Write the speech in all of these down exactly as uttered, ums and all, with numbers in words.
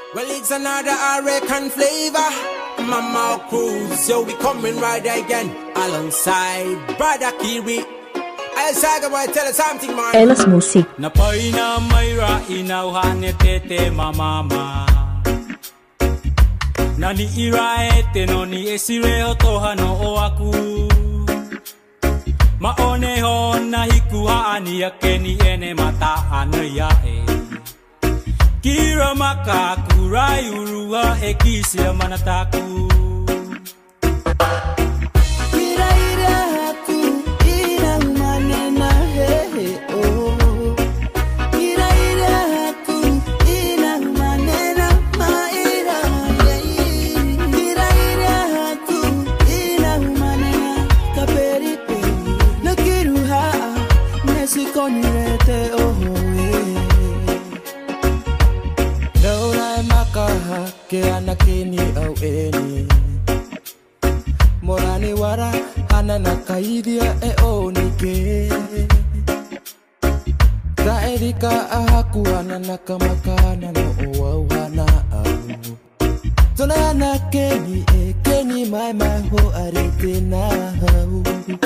Well, it's another American flavor. Mama Cruz, yo, we coming right again alongside Brother Kiri. I'll say boy, tell us something, man. Elas Music. Napay na mayra inauhan ni tete mamama. Nani iraete no ni esire otoha no o aku. Maone ho na hikuha ani yake ni ene mata anu ya e. Kira maka kurai urua e kisia manataku. Kira ira haku ira manena he he oh. Kira ira haku ira manena ma ira ye. Kira ira haku ira manena kaperi pe. No kiruha nesikoni rete oh eh. Ke anakini au eni Morani wara hana nakaidia e onike Ka erika ahaku hana nakamakana no oau hana au Tona hana keni e keni mai mai ho arete na hau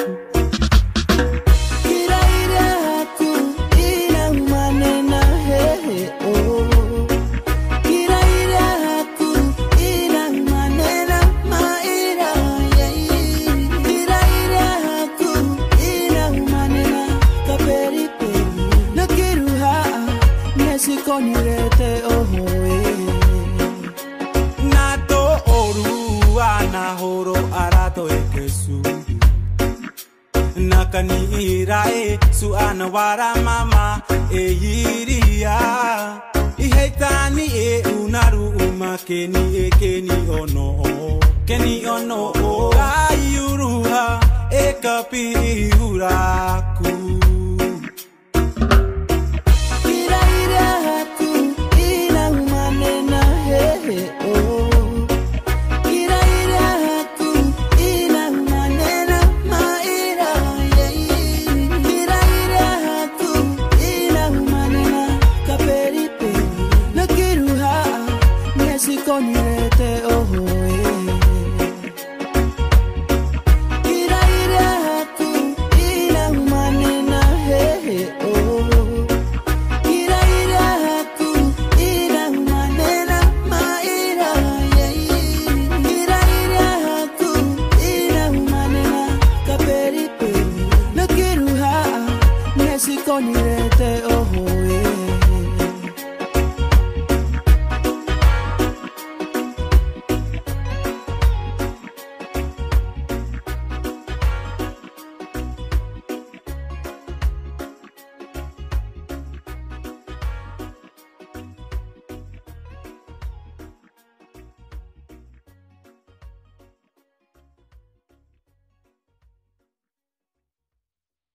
Kira ira haku ira manena he he oh Sikoni rete oho eh. Nato oru ana horo arato ekesu. Nakani irae su ana wara mama e yiria. Ihetani e unaru uma keni e keni ono. Keni ono ayuruha e kapi uraku. Con